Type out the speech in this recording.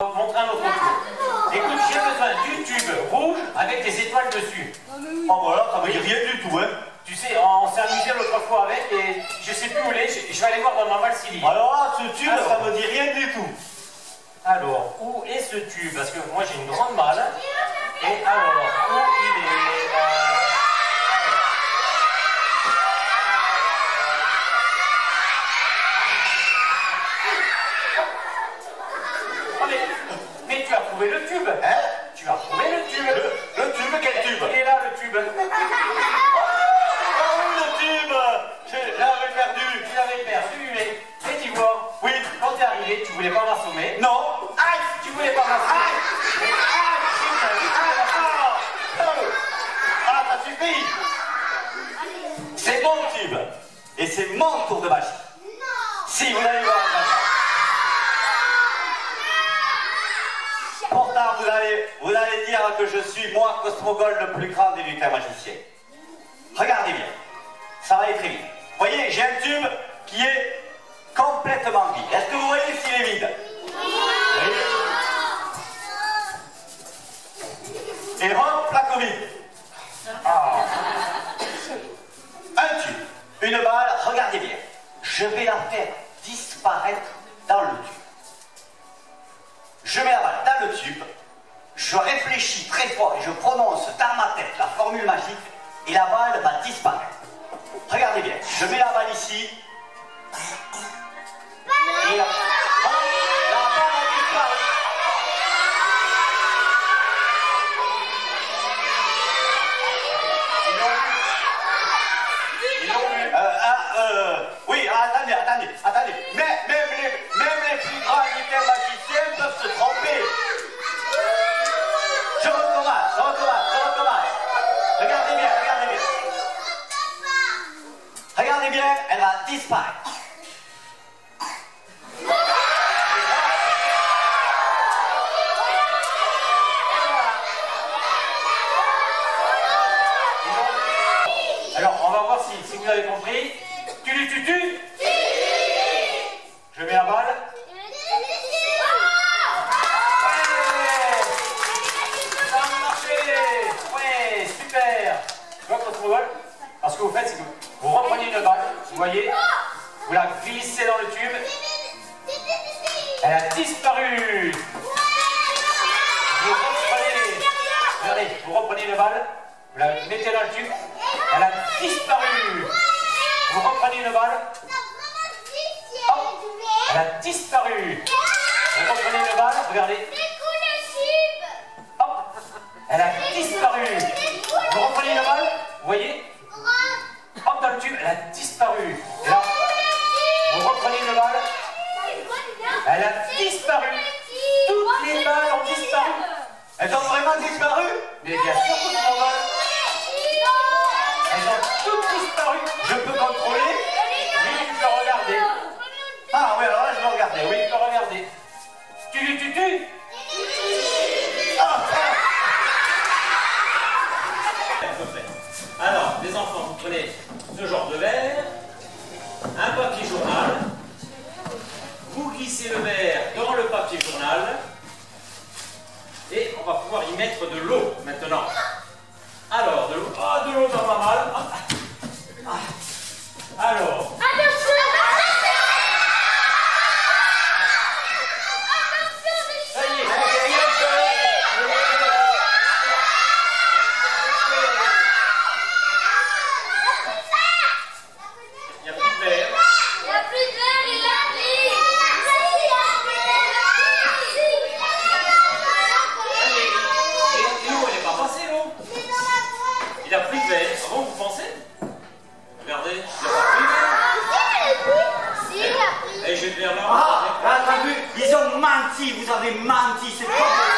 Montrer un autre tube. Écoute, j'ai besoin d'une tube rouge avec des étoiles dessus. Oh voilà, ça veut dire rien du tout, hein. Tu sais, on s'est amusé l'autre fois avec et je sais plus où il est. Je vais aller voir dans ma Valsilly. Alors là, ce tube, ça me dit rien du tout. Alors, où est ce tube? Parce que moi j'ai une grande malle. Et alors, où il est mais tu as trouvé le tube. Hein? Tu as trouvé le tube. Le tube, quel tube? Il est là, le tube. Ah oui, le tube. Je l'avais perdu. Tu l'avais perdu, mais tu vois, Oui. quand tu es arrivé, tu voulais pas m'assommer. Non. Aïe! Tu voulais pas m'assommer. Ah, ça suffit. C'est mon tube. Et c'est mon tour de magie. Si, vous allez voir. Pourtant, vous allez dire que je suis, moi, Cosmogol, le plus grand des lutins magiciens. Regardez bien. Ça va aller très vite. Vous voyez, j'ai un tube qui est complètement vide. Est-ce que vous voyez s'il est vide? Oui. Et hop, la Covid. Ah. Un tube, une balle, regardez bien. Je vais la faire disparaître dans le tube. Je mets la balle dans le tube, je réfléchis très fort et je prononce dans ma tête la formule magique et la balle va disparaître. Regardez bien, je mets la balle ici et la balle a disparu. Oui, attendez. Même les plus grands lutins magiciens peuvent se tromper. Je recommence. Regardez bien. Regardez bien, elle va disparaître. Alors, on va voir si vous avez compris. Tu. Je mets la balle. Ça a marché. Ouais, super. Tu vois, Cosmogol, parce que vous faites, c'est que vous reprenez une balle, vous voyez, vous la glissez dans le tube. Elle a disparu. Vous reprenez une balle, vous la mettez dans le tube. Elle a disparu. Vous reprenez une balle. Hop, elle a disparu. Vous reprenez une balle, regardez. Hop, elle a disparu. Vous reprenez une balle, vous voyez. Hop, dans le tube, elle a disparu. Et là, vous reprenez une balle. Elle a disparu. Toutes les balles ont disparu. Elles ont vraiment disparu? Mais bien sûr, toutes les balles. Elles ont toutes disparu. Je peux contrôler? Oui, tu peux regarder. Ah oui, alors là, je vais regarder, oui. Tu peux regarder. Tu. Alors, les enfants, vous prenez ce genre de verre, un papier journal, vous glissez le verre dans le papier journal et on va pouvoir y mettre de l'eau maintenant. Alors, de l'eau dans ma malle. Alors. Ça y est, il n'y a plus de verre. Et l'eau, elle n'est pas passée, l'eau. Il n'y a plus de verre. Ah bon, vous pensez? Regardez, il n'y a pas plus de verre. Et je vais te faire là. Ah, t'as vu? Ils ont menti, vous avez menti, c'est pas vrai.